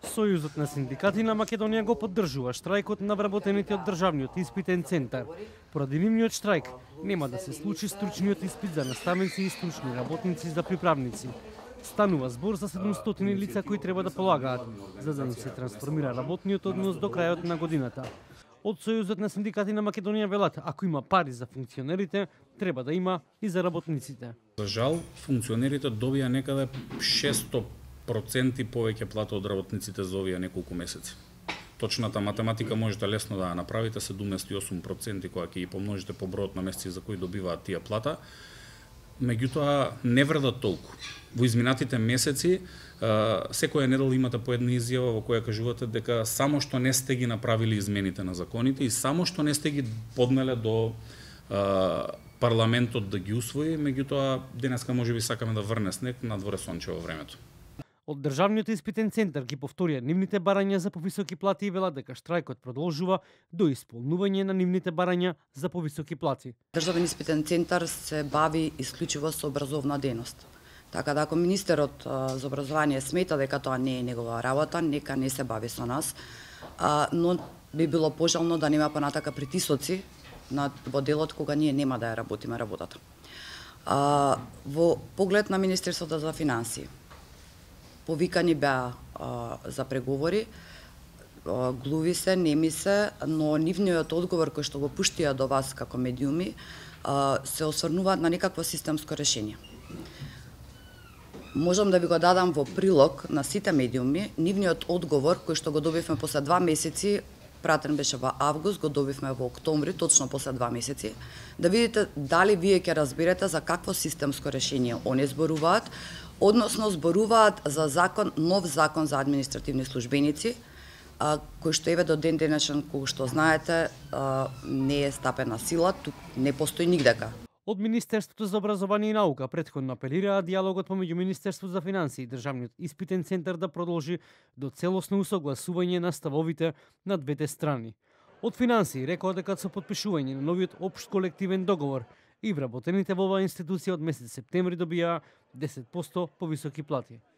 Сојузот на синдикати на Македонија го поддржува штрајкот на вработените од државниот испитен центар. Поради нивниот штрајк нема да се случи стручниот испит за наставници и стручни работници за приправници. Станува збор за 700 лица кои треба да полагаат, за да им се трансформира работниот однос до крајот на годината. Од Сојузот на синдикати на Македонија велат, ако има пари за функционерите, треба да има и за работниците. За жал, функционерите добија некаде 600% повеќе плата од работниците за овие неколку месеци. Точната математика можете лесно да ја направите, 78% кога ќе ги помножите по бројот на месеци за кои добиваат тие плата. Меѓутоа, не вредат толку. Во изминатите месеци, секоја недела имате по една изјава во која кажувате дека само што не сте ги направили измените на законите и само што не сте ги поднеле до парламентот да ги усвои, меѓутоа денеска можеби сакаме да врне снег надворе сончево времето. Од државниот испитен центар ги повторија нивните барања за повисоки плати и велат дека штрајкот продолжува до исполнување на нивните барања за повисоки плати. Државен испитен центар се бави исклучиво со образовна дејност. Така да ако министерот за образование смета дека тоа не е негова работа, нека не се бави со нас, но би било пожелно да нема понатака притисоци во делот кога ние нема да ја работиме работата. Во поглед на Министерството за финансии, повикани беа за преговори, глуви се, неми се, но нивниот одговор кој што го пуштија до вас како медиуми се осврнуваат на некакво системско решение. Можам да ви го дадам во прилог на сите медиуми, нивниот одговор кој што го добивме после 2 месеци, пратен беше во август, го добивме во октомври, точно после 2 месеци, да видите дали вие ќе разберете за какво системско решение они зборуваат, односно зборуваат за закон, нов закон за административни службеници, кој што еве до ден денешен, кој што знаете, не е стапена сила, тук не постои нигдека. Од Министерството за образование и наука претходно апелираа диалогот помеѓу Министерството за финансии и Државниот испитен центар да продолжи до целосно усогласување на ставовите на двете страни. Од финансии рекоа дека со потпишување на новиот општ колективен договор и вработените во оваа институција од месец септември добија 10% повисоки плати.